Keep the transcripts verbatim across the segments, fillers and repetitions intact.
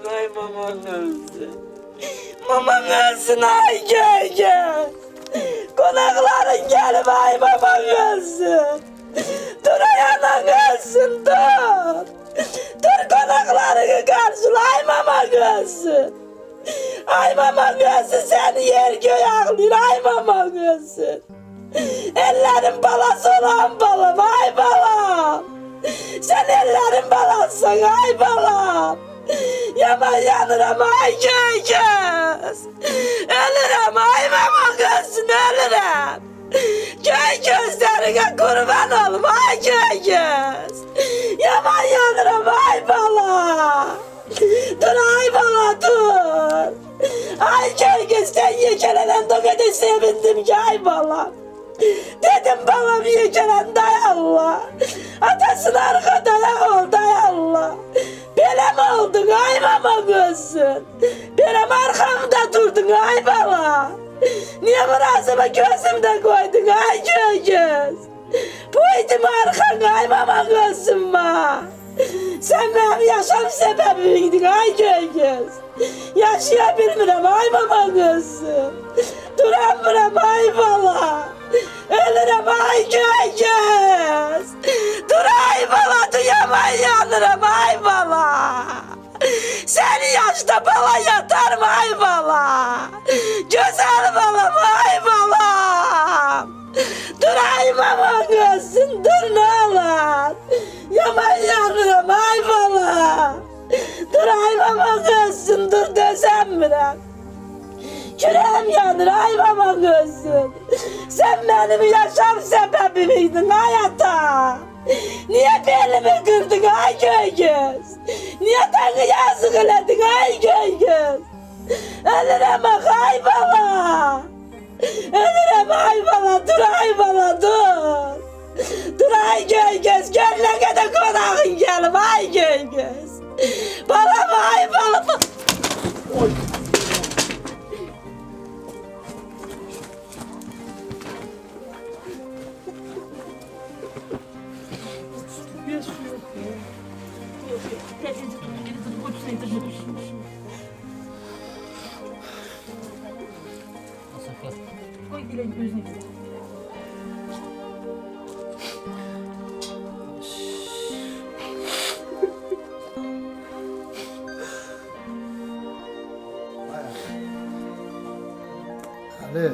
ay maman ölsün. Maman ölsün ay gel gel. Konakların gelip ay maman ölsün. Dur ayağından ölsün dur. Dur konaklarını karşıla ay maman ölsün. Ay maman ölsün seni yer göğe ağlıyor ay maman ölsün. Ellerin balası olan balam ay balam. Sen ellerin balasın ay balam. Yaman yanırım ay göy göz. Ölürüm ay maman gözün ölürüm. Göy gözlerine kurban olum ay göy göz. Yaman yanırım ay bala. Dur ay bala dur. Ay göy göz sen yekelenen dokede sevindim ki ay bala. Dedim babam yekelen dayanla. Atasın arka dayan ol dayanla. Benim oldun ay mama gözün. Benim arkamda durdun ay bala. Niye burasıma gözümde koydun ay göy göz. Boydum arkan ay mama gözüm ma. Sen benim yaşam sebebimdin ay göy göz. Yaşayabilmirem ay mama gözüm. Duramıram ay bala. Ölürüm ay göy göz. Dur ay bala duyaman yanırım ay bala. Seni yaşta bala yatar mı ay bala. Güzel balam ay balam. Dur ay mama gözün dur ne olur. Yaman yanırım ay bala. Dur ay mama gözün dur dözenmirem. Küreğim yanır ay mama gözün. Sen benim yaşam sebebimiydin hayata. Niye belimi kırdın ay göy göz. Niye tanrı yazık edin ay göy göz. Ölürüm ay bala. Ölürüm ay bala dur ay bala dur. Dur ay göy göz gönlüne de konağın gelim ay göy göz. Balam ay bala. Oy. Koy dileğin gözüne gir. Ali.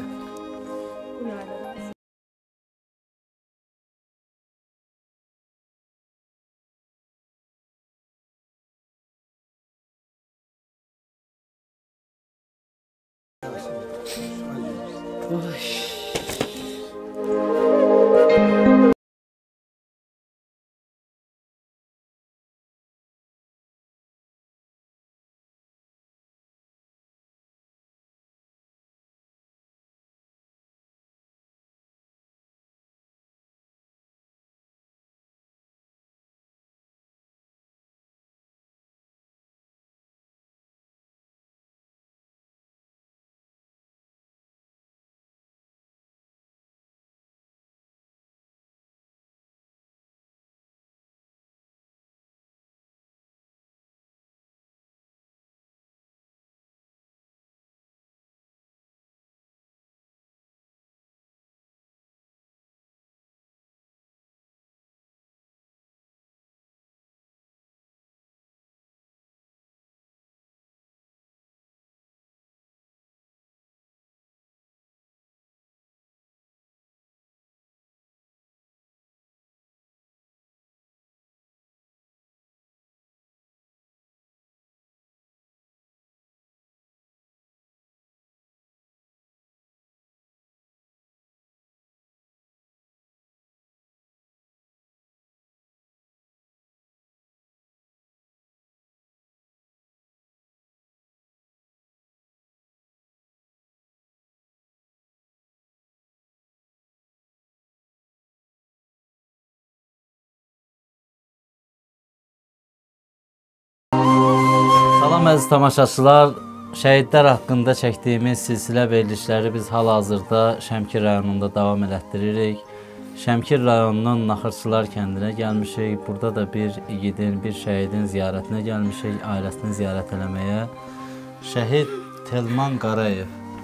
Salam əziz tamaşaçılar, şəhidlər haqqında çəkdiyimiz silsilə verilişləri biz hal-hazırda Şəmkir rayonunda davam elətdiririk. Şəmkir rayonunun Naxırçılar kəndinə gəlmişik. Burada da bir igidin, bir şəhidin ziyarətinə gəlmişik, ailəsini ziyarət eləməyə. Şəhid Telman Qarayev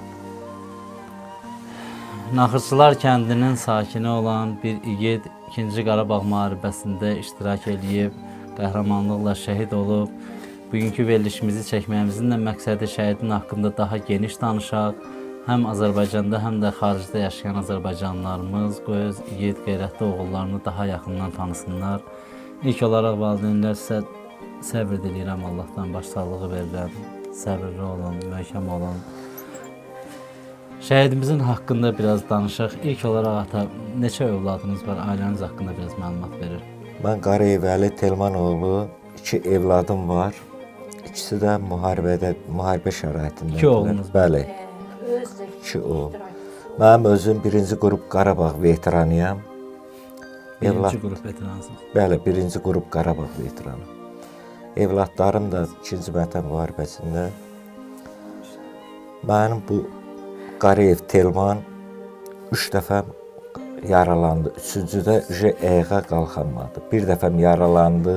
Naxırçılar kəndinin sakini olan bir igid İkinci Qarabağ müharibəsində iştirak edib, qəhrəmanlıqla şəhid olub. Bugünkü verilişimizi çəkməyimizin də məqsədi şəhidin haqqında daha geniş danışaq. Həm Azərbaycanda, həm də xaricdə yaşayan azərbaycanlılarımız bu öz igid, qeyrətli oğullarını daha yaxından tanısınlar. İlk olaraq valideynlər sizə səbr diləyirəm, Allahdan başsağlığı verirəm. Səbirli olun, möhkəm olun. Şəhidimizin haqqında biraz danışaq. İlk olaraq ata, neçə övladınız var? Ailəniz haqqında biraz məlumat verir. Mən Qarayev Əli Telmanoğlu, iki evladım var. İkisi də müharibədə, müharibə şəraitində. İki oğlunuz? Bəli. İki oğul. Mənim özüm birinci qrup Qarabağ veteranıyam. Birinci Evlad... qrup veteransınız. Bəli, birinci qrup Qarabağ veteranı. Evladlarım da ikinci Vətən müharibəsində. Mənim bu Qarayev Telman üç dəfə yaralandı. Üçüncüdə ayağa qalxamadı. Bir dəfə yaralandı,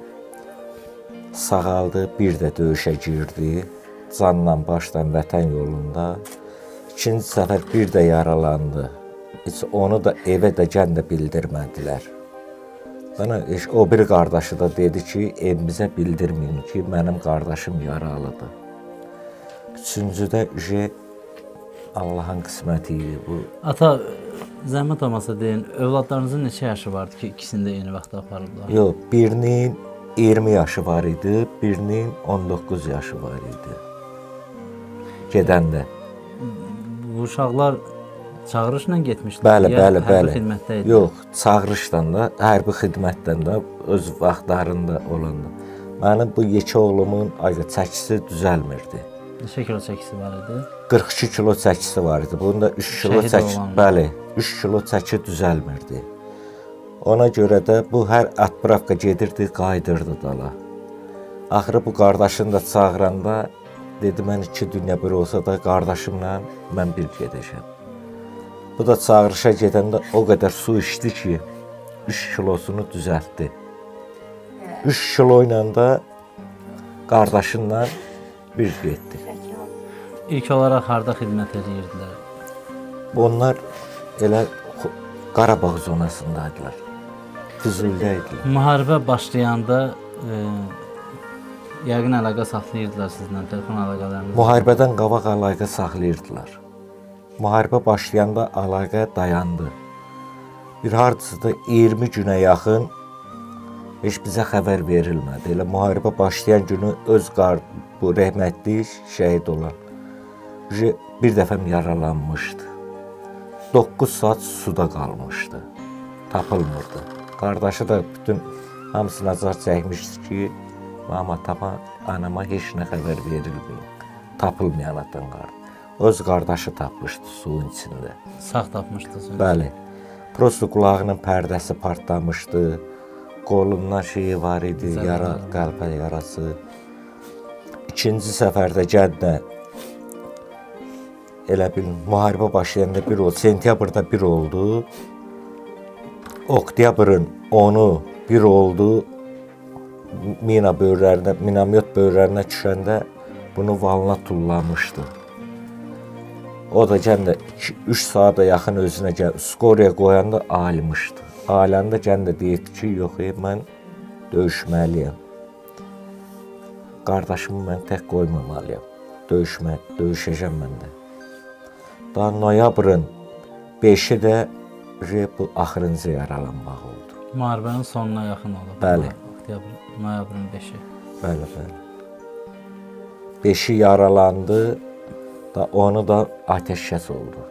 sağaldı, bir də döyüşə girdi. Canla başdan Vətən yolunda. İkinci səfər bir də yaralandı. Heç onu da evə də gən də bildirmədilər. Bana o bir qardaşı da dedi ki, evimizə bildirməyin ki, mənim qardaşım yaralıdır. Üçüncüdə Allahın qisməti idi bu. Ata, zəhmət olmasa deyin, övladlarınızın neçə yaşı vardı ki, ikisini də eyni vaxtda aparırlar? Yox, birinin iyirmi yaşı var idi, birinin on doqquz yaşı var idi. Gedəndə. Bu uşaqlar çağırışla getmişdilər? Bəli, bəli, bəli. Hərbi xidmətdə idi? Yox, çağırışdan da, hərbi xidmətdən də, öz vaxtlarında olanda. Mənim bu yekə oğlumun ayqa çəkisi düzəlmirdi. Neçə kilo çəkisi var idi? qırx iki kilo çəkisi var idi. Bunda üç kilo çəki, bəli, üç kilo çəki düzəlmirdi. Ona görə də bu hər atpravka gedirdi, qayıdırdı dala. Axırı bu qardaşını da çağıranda dedi, mən iki dünya bir olsa da qardaşımla mən bir gedəcəm. Bu da çağırışa gedəndə o qədər su içdi ki, üç kilosunu düzəltdi. üç kilo ilə də qardaşınla bir getdi. İlk olaraq harda xidmət edirdilər? Onlar elə Qarabağ zonasındaydılar. Füzulidə idilər. Müharibə başlayanda e, yəqin əlaqə saxlayırdılar sizlə, telefon əlaqələriniz? Müharibədən qabaq əlaqə saxlayırdılar. Müharibə başlayanda əlaqə dayandı. Bir hardasa iyirmi günə yaxın heç bizə xəbər verilmədi. Elə müharibə başlayan günü öz qar, bu rəhmətli şəhid olan bir dəfəm yaralanmışdı. doqquz saat suda qalmışdı. Tapılmırdı. Qardaşı da bütün hamısına azar çəkmişdi ki, mama, atama, anama heç nə xəbər verilməyib. Tapılmayan atan qardaş. Öz qardaşı tapmışdı suyun içində. Sağ tapmışdı suyun? Bəli. Prosto qulağının pərdəsi partlamışdı. Qolundan şeyi var idi, yara, qəlbə yarası. İkinci səfərdə gəndə elə bil müharibə başlayanda bir oldu, sentyabrda bir oldu. Oktyabrın onu bir oldu. Mina böyrlərinə, minamyot böyrlərinə düşəndə bunu valına tullamışdı. O da gəndə üç saata yaxın özünə gəl, skoriya qoyanda ayılmışdı. Ailəndə gəndə deyirdi ki, yox, mən döyüşməliyəm. Qardaşımı mən tək qoymamalıyam. Döyüşmə, döyüşəcəm mən də. Daha noyabrın beşi də bu axırıncı yaralanmaq oldu. Müharibənin sonuna yaxın oldu. Bəli. Oktyabr, noyabrın beşi. Bəli, bəli. Beşi yaralandı, da onu da ateşkəs oldu.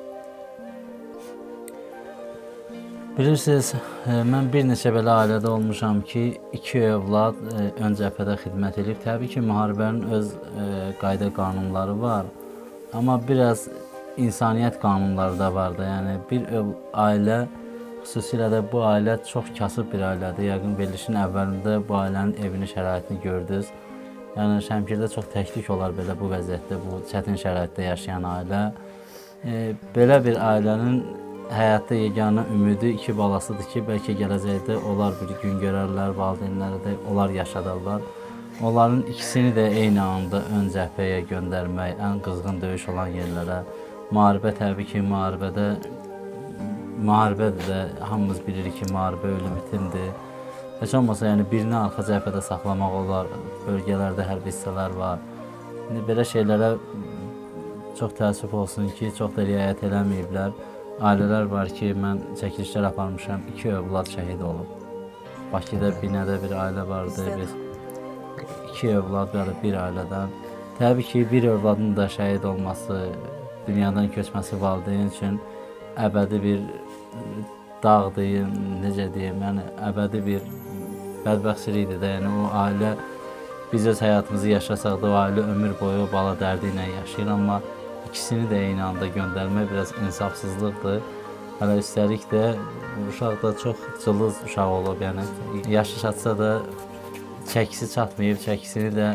Bilirsiniz, mən bir neçə belə ailədə olmuşam ki, iki övlad ön cəbhədə xidmət edib. Təbii ki, müharibənin öz qayda qanunları var. Amma biraz insaniyyət qanunları da var da. Yəni, bir ailə, xüsusilə də bu ailə çox kasıb bir ailədir. Yəqin verilişin əvvəlində bu ailənin evini, şəraitini gördünüz. Yəni, Şəmkirdə çox təklik olar belə bu vəziyyətdə, bu çətin şəraitdə yaşayan ailə. E, belə bir ailənin həyatda yeganə ümidi iki balasıdır ki, bəlkə gələcəkdə onlar bir gün görərlər, valideynləri də onlar yaşadarlar. Onların ikisini də eyni anda ön cəbhəyə göndərmək, ən qızğın döyüş olan yerlərə, müharibə təbii ki, müharibədə müharibədir də, hamımız bilirik ki, müharibə ölüm itimdir. Heç olmasa, yəni birini arxa cəbhədə saxlamaq olar, bölgələrdə hərbi hissələr var. İndi belə şeylərə çox təəssüf olsun ki, çox da riayət eləməyiblər. Ailələr var ki, mən çəkilişlər aparmışam, iki övlad şəhid olub. Bakıda Binədə bir ailə vardı, biz iki övlad var bir ailədən. Təbii ki, bir övladın da şəhid olması, dünyadan köçməsi valideyn üçün əbədi bir dağdır, necə deyim, yəni əbədi bir bədbəxtçilikdir də, yəni o ailə, biz öz həyatımızı yaşasaq da o ailə ömür boyu o bala dərdi ilə yaşayır, amma ikisini də eyni anda göndərmək biraz insafsızlıqdır. Hələ üstəlik də uşaq da çox cılız uşaq olub, yəni yaşı çatsa da çəkisi çatmayıb, çəkisini də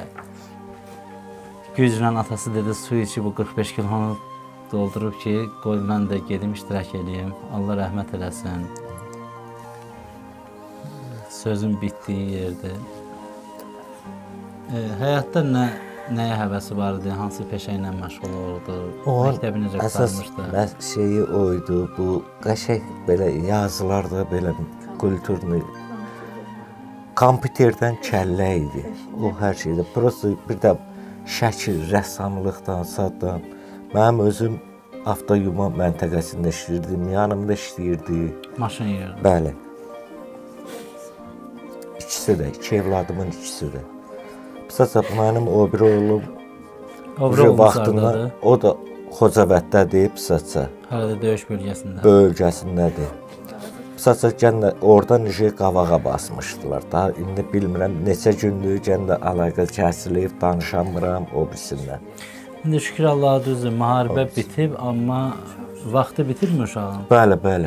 güclə atası dedi, su içi bu qırx beş kilonu doldurub ki, qoy mən də gedim iştirak edeyim, Allah rəhmət eləsin. Sözün bitdiyi yerdir. E, həyatda nə, nəyə həvəsi var idi, hansı peşə ilə məşğul olurdu, məktəbi necə qurtarmışdı? Əsas şeyi oydu, bu qəşəng belə yazılarda belə kulturlu, kompüterdən kəllə idi, o hər şeydə. Prosto bir də şəkil, rəssamlıqdan, saddan. Mənim özüm avtoyuma məntəqəsində işləyirdim, yanımda işləyirdi. Maşın yığırdı. Bəli. İkisi də, iki evladımın ikisi də. Pisəsə, mənim o bir oğlum o bir vaxtında, o da Xocavəddədir, pisəsə. Hələ də döyüş bölgəsində. Bölgəsindədir. Pisəsə, gən də oradan işi qavağa basmışdılar. Daha indi bilmirəm, neçə gündür gən də əlaqə kəsilib, danışamıram o birisindən. İndi şükür Allaha düzdür, müharibə bitib, amma vaxtı bitirmi uşağın? Bəli, bəli.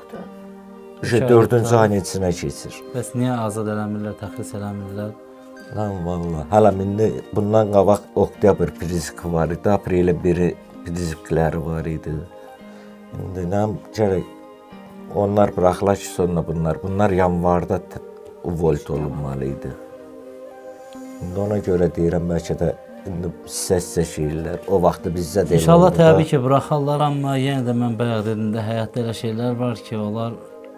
dördüncü ayın içinə keçir. Bəs niyə azad eləmirlər, təxris eləmirlər? Lan valla, hələ indi bundan qabaq oktyabr priziki var idi, aprelin biri prizikləri var idi. İndi nəm gərək onlar bıraxılar ki, sonra bunlar, bunlar yanvarda volt olunmalı idi. İndi ona görə deyirəm, bəlkə də indi hissə-hissə şeylər, o vaxtı bizdə deyil. İnşallah təbii ki, bıraxarlar, amma yenə də mən bayaq dedim də, həyatda elə şeylər var ki, onlar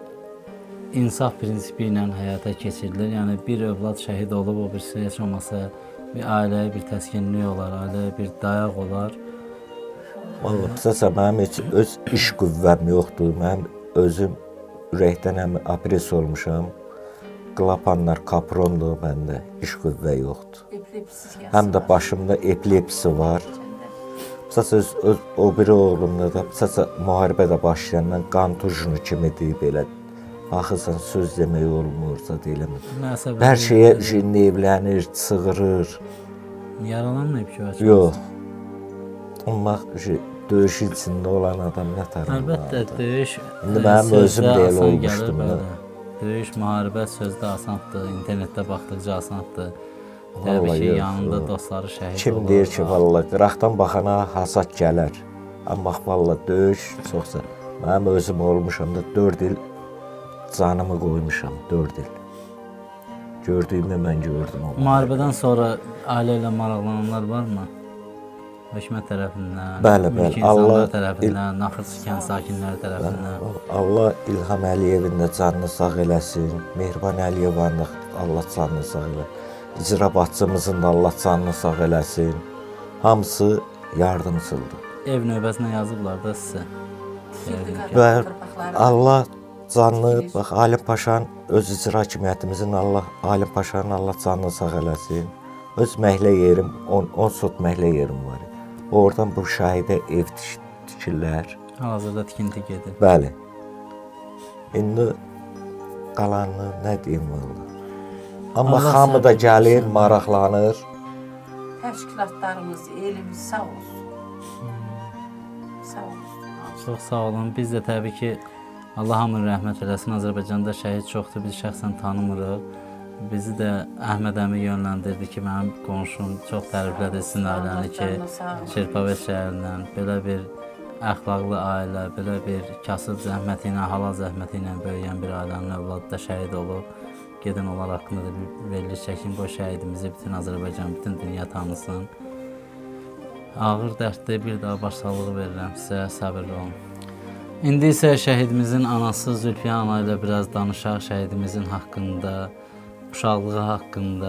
insaf prinsipi ilə həyata keçirilir. Yəni, bir övlad şəhid olub, o birisi heç olmasa bir ailəyə bir təskinlik olar, ailəyə bir dayaq olar. Vallahi, pisəsə, mənim heç öz iş qüvvəm yoxdur, mənim özüm ürəkdən həm apres olmuşam. Klapanlar, kaprondur məndə, iş qüvvə yoxdur. Həm də başımda epilepsi var. Pisəsə, o biri oğlumda da, pisəsə, müharibə də başlayandan qan tujunu kimidir, belə. Baxırsan, söz demək olmursa deyiləmir. Hər şeyə jinləyivlənir, çığırır. Yaralanmayıb ki, o açıq? Yox. Amma döyüş içində olan adam nə tanımlar? Əlbəttə, döyüş İndi mənim özüm deyil olmuşdum. Döyüş, müharibə sözdə asandır, internetdə baxdıqca asandır. Təbii ki, yanında dostları şəhid olur. Kim deyir ki, valla, qıraqdan baxana hasad gələr. Amma valla döyüş çoxsa. Mənim özüm olmuşam da dörd il canımı qoymuşam, dörd il. Gördüyümü mən gördüm. Müharibədən sonra ailə ilə maraqlananlar varmı? Hökumət tərəfindən, bəli, bəli. mülki insanlar tərəfindən, Naxırçı kənd sakinləri tərəfindən. Allah İlham Əliyevin də canını sağ eləsin, Mehriban Əliyevanın da Allah canını sağ eləsin, İcra başçımızın da Allah canını sağ eləsin. Hamısı yardımçıldır. Ev növbəsinə yazıblar da sizə. Və Allah canını, bax, Alim Paşanın, öz icra hakimiyyətimizin Allah, Alim Paşanın Allah canını sağ eləsin. Öz məhlə yerim, on sot məhlə yerim var. Oradan bu şahidə ev tikirlər. Hal-hazırda tikinti gedir. Bəli. İndi qalanını nə deyim valla. Amma hamı da gəlir, maraqlanır. Təşkilatlarımız, elimiz sağ olsun. Sağ olsun. Çox sağ olun. Biz də təbii ki, Allah hamını rəhmət eləsin. Azərbaycanda şəhid çoxdur, biz şəxsən tanımırıq. Bizi də Əhməd əmi yönləndirdi ki, mənim qonşum çox təriflədi sizin ailəni ki, Şirpavəz şəhərindən belə bir əxlaqlı ailə, belə bir kasıb zəhməti ilə, halal zəhməti ilə böyüyən bir ailənin övladı da şəhid olub. Gedin onlar haqqında da bir veriliş çəkin, bu şəhidimizi bütün Azərbaycan, bütün dünya tanısın. Ağır dərddə bir daha başsağlığı verirəm sizə, səbirli olun. İndi isə şəhidimizin anası Zülfiyə ana ilə biraz danışaq, şəhidimizin haqqında, uşaqlığı haqqında,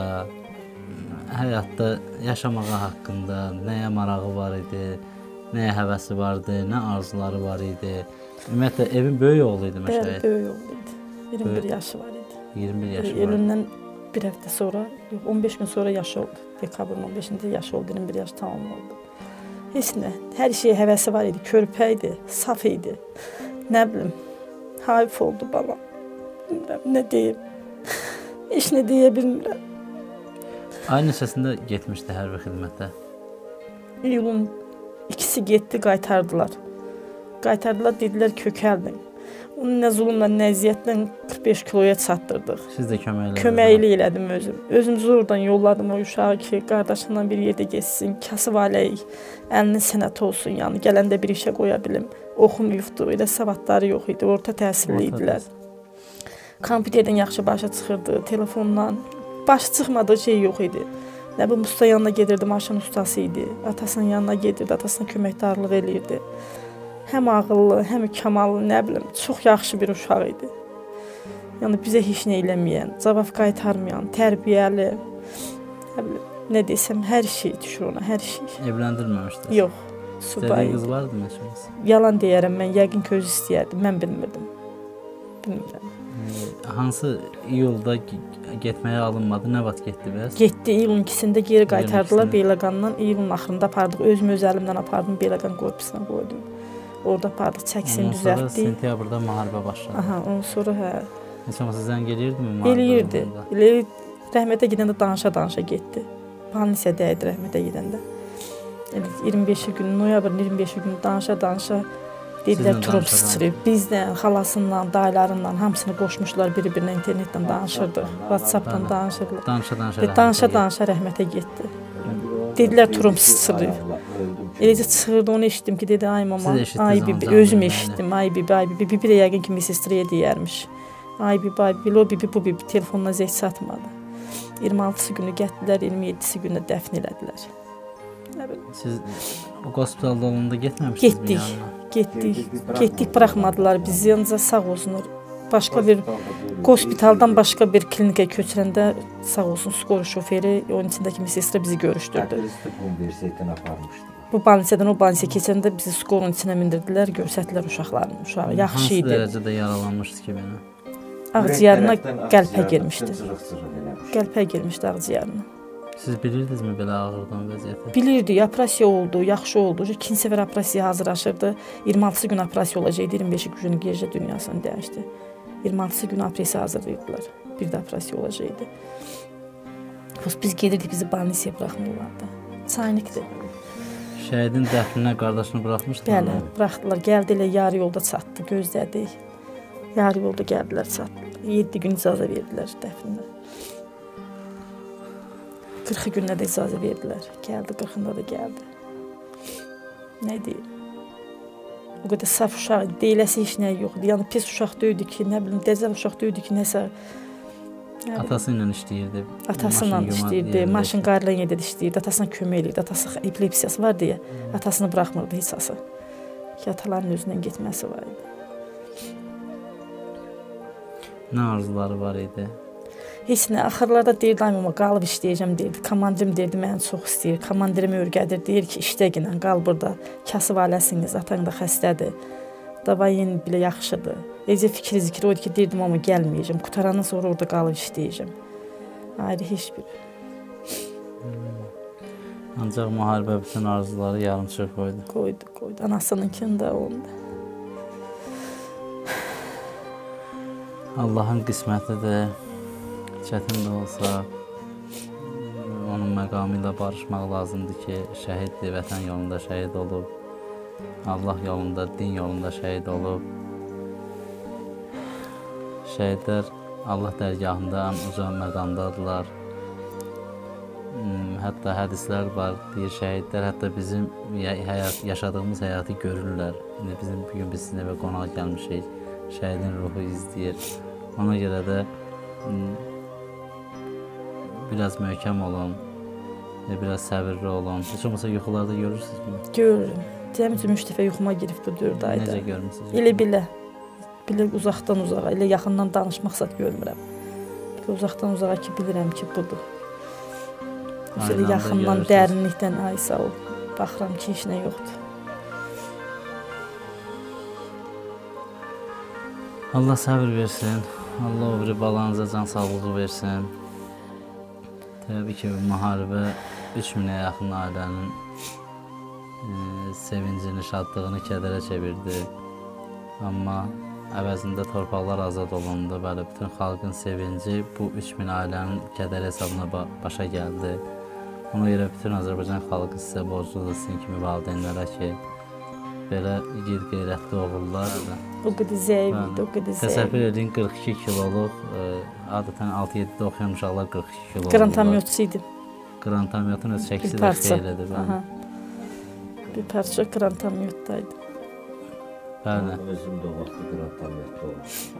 həyatda yaşamağı haqqında, nəyə marağı var idi, nəyə həvəsi vardı, nə arzuları var idi. Ümumiyyətlə, evin böyük oğlu idi mə şəhid? Bəli, böyük oğlu idi. iyirmi bir yaşı var idi. iyirmi bir yaşı var. Ölümdən bir həftə sonra, yox, on beş gün sonra yaşı oldu. Dekabrın on beşində yaşı oldu, iyirmi bir yaş tamam oldu. Heç nə, hər şeyə həvəsi var idi, körpə idi, saf idi. Nə bilim, haif oldu balam. Bilmirəm, nə deyim. Heç nə deyə bilmirəm. Ay neçəsində getmişdi hərbi xidmətə? İyulun ikisi getdi, qaytardılar. Qaytardılar, dedilər kökəldin. Onu nə zulmla, nə əziyyətlə qırx beş kiloya çatdırdıq. Siz də kömək elədiniz? Köməkli elədim özüm. Özüm zordan yolladım o uşağı ki, qardaşınla bir yerdə geçsin, kasıb aləyik, əlinin sənəti olsun, yəni gələndə bir işə qoya bilim. Oxumayıbdı, elə savadları yox idi, orta təhsilli idilər. Kompüterdən yaxşı başa çıxırdı, telefondan. Başı çıxmadığı şey yox idi. Nə bu usta yanına gedirdi, maşın ustası idi. Atasının yanına gedirdi, atasına köməkdarlıq eləyirdi. Həm ağıllı, həm kamallı, nə bilim, çox yaxşı bir uşaq idi. Yəni bizə heç nə eləməyən, cavab qaytarmayan, tərbiyəli, nə bilim, nə desəm, hər şey düşür ona, hər şey. Evləndirməmişdiniz? Yox, subay idi. Qız idi. vardı məşəniz? Yalan deyərəm, mən yəqin ki, özü istəyərdim, mən bilmirdim. Bilmirəm. Hansı iyulda getməyə alınmadı, nə vaxt getdi bəs? Getdi, iyulun ikisində geri qaytardılar Beyləqandan, iyulun axırında apardıq, özüm öz əlimdən apardım, Beyləqan korpusuna qoydum. Orada apardıq, çəkisini düzəltdik. Ondan sonra sentyabrda müharibə başladı. Aha, ondan sonra hə. Heç olmasa zəng eləyirdimi müharibə? Eləyirdi. Elə rəhmətə gedəndə danışa-danışa getdi. Panisiyədə idi rəhmətə gedəndə. Elə iyirmi beşi günü, noyabrın iyirmi beşi günü danışa-danışa dedilər turub sıçrayıb. Bizdən, xalasından, dayılarından hamısını qoşmuşlar bir-birinə internetdən danışırdı. WhatsApp-dan danışırdılar. Danışa-danışa Danışa-danışa rəhmətə getdi. Dedilər turum sıçrayıb. Eləcə çıxırdı, onu eşitdim ki, dedi, ay mama, ay bibi, özüm eşitdim, ay bibi, ay bibi, bibi də yəqin ki, Missis Triyə deyərmiş. Ay bibi, ay bibi, o bibi, bu bibi, telefonla zəng satmadı. iyirmi altısı günü gətdilər, iyirmi yeddisi günü dəfn elədilər. Siz o hospitalda olanda getməmişsiniz mi Getdik, yanına? getdik, getdik, buraxmadılar bizi, ancaq sağ olsunlar. Başqa bir hospitaldan başqa bir klinikə köçürəndə sağ olsun skor şoferi, onun içindəki Missis Triyə bizi görüşdürdü. Universitetdən aparmışdı. Bu banisədən o banisəyə keçəndə bizi skorun içinə mindirdilər, görsətdilər uşaqların, uşağı. Yaxşı idi. Hansı dərəcədə yaralanmışdı ki, belə? Ağciyarına qəlpə girmişdi. Qəlpə girmişdi ağciyarına. Siz bilirdinizmi belə ağırdan vəziyyəti? Bilirdi, operasiya oldu, yaxşı oldu. İkinci səfər operasiyaya hazırlaşırdı. iyirmi altısı gün operasiya olacaqdı, iyirmi beşi günü gecə dünyasını dəyişdi. iyirmi altısı gün operasiya hazırlayırdılar. Bir də operasiya olacaqdı. Biz gedirdik, bizi banisiyaya buraxmırlardı. Çaynikdir. Şəhidin dəfninə qardaşını buraxmışdılar. Bəli, buraxdılar. Gəldi elə yarı yolda çatdı, gözlədik. Yarı yolda gəldilər, çatdılar. yeddi gün icazə verdilər dəfninə. qırxı günə də icazə verdilər. Gəldi, qırxında da gəldi. Nə deyim? O qədər saf uşaq idi, deyiləsi heç nə yoxdu. Yəni pis uşaq deyildi ki, nə bilim, dəcəl uşaq deyildi ki, nəsə... Atası ilə işləyirdi. Atası ilə işləyirdi, maşın qarla yerdə işləyirdi, atasına kömək eləyirdi. Atası epilepsiyası var deyə atasını buraxmırdı heç ası. Ki, ataların özündən getməsi var idi. Nə arzuları var idi? Heç nə, axırlarda deyirdi, ay mama, qalıb işləyəcəm deyirdi. Komandirim deyirdi, məni çox istəyir. Komandirimi örgədir, deyir ki, işləginə, qal burada. Kasıb ailəsiniz, atan da xəstədir. Davayin bilə yaxşıdır. Ecə fikri zikri oydu ki, deyirdim, amma gəlməyəcəm. Qutarandan sonra orada qalıb işləyəcəm. Ayrı heç bir. Hmm. Ancaq müharibə bütün arzuları yarımçıq qoydu. Qoydu, qoydu. Anasınınkini də onda. Allahın qismətidir. Çətin də olsa, onun məqamı ilə barışmaq lazımdır ki, şəhiddir, vətən yolunda şəhid olub, Allah yolunda, din yolunda şəhid olub. Şəhidlər Allah dərgahında ən uca məqamdadılar. hətta hədislər var, deyir şəhidlər hətta bizim həyat, yaşadığımız həyatı görürlər. İndi bizim bugün biz sizin evə qonaq gəlmişik, şəhidin ruhu izləyir. Ona görə də biraz möhkəm olun, biraz səbirli olun. Heç olmasa yuxularda görürsünüzmü? Görürüm. Deyəm ki, üç dəfə yuxuma girib bu dörd ayda. Necə görmüsünüz? Elə bilə, bilə uzaqdan uzağa, elə yaxından danışmaqsat görmürəm. Bilə uzaqdan uzağa ki, bilirəm ki, budur. Elə yaxından, dərinlikdən, ay sağ ol, baxıram ki, işinə yoxdur. Allah səbir versin, Allah o biri balanıza can sağlığı versin. Təbii ki, müharibə üç minə yaxın ailənin e, sevincini, şadlığını kədərə çevirdi. Amma əvəzində torpaqlar azad olundu. Bəli, bütün xalqın sevinci bu üç min ailənin kədər hesabına ba başa gəldi. Ona görə bütün Azərbaycan xalqı sizə borcludur, sizin kimi valideynlərə ki, belə igid, qeyrətli oğullar. O qədər zəif idi, o qədər zəif. Təsəvvür edin, qırx iki kiloluq, e, adətən altı yeddidə oxuyan uşaqlar qırx iki kilo olurlar. Qrantamyotçu idi. Qrantamyotun öz çəkisi də xeylidir. Bir parça qrantamyotdaydı. Bəli. Özüm də o vaxtı qrantamyotda olmuşum.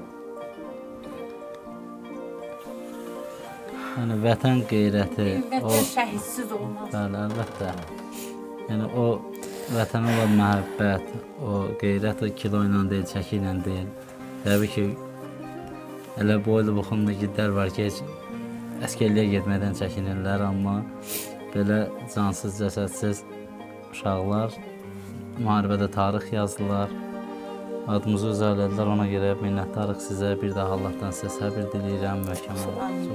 Yəni, vətən qeyrəti, o... Vətən şəhidsiz olmaz. Bəli, əlbəttə. Yəni, o vətənə olan məhəbbət, o qeyrət, o kilo ilə deyil, çəki ilə deyil. Təbii ki, elə boylu buxunlu gidlər var ki, heç əskərliyə getmədən çəkinirlər, amma belə cansız, cəsədsiz uşaqlar müharibədə tarix yazdılar. Adımızı uzarladılar, ona görə minnətdarıq sizə. Bir daha Allahdan sizə səbir diləyirəm, möhkəm olun.